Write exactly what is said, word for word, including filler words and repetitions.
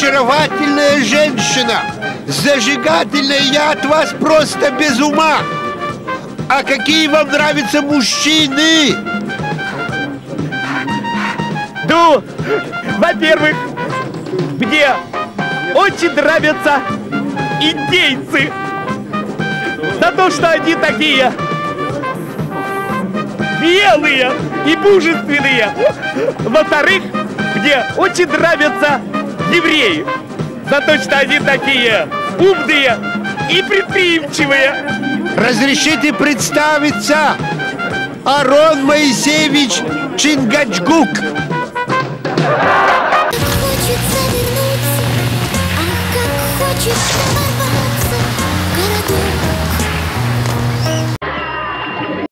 очаровательная женщина. Зажигательная, я от вас просто без ума. А какие вам нравятся мужчины? Ну, во-первых, мне очень нравятся индейцы. За то, что они такие белые и мужественные. Во-вторых, мне очень нравятся евреи. За то, что они такие умные и предприимчивые. Разрешите представиться, Арон Моисеевич Чингачгук. Хочется вернуться, ах, как хочется